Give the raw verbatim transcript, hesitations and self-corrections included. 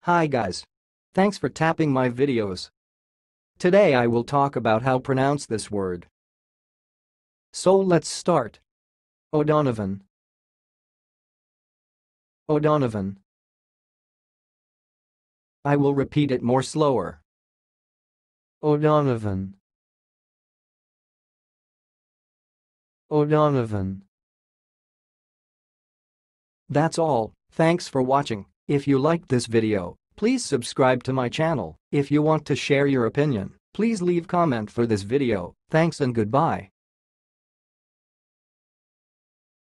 Hi guys. Thanks for tapping my videos. Today I will talk about how pronounce this word. So let's start. O'Donovan. O'Donovan. I will repeat it more slower. O'Donovan. O'Donovan. That's all. Thanks for watching. If you liked this video, please subscribe to my channel. If you want to share your opinion, please leave comment for this video. Thanks and goodbye.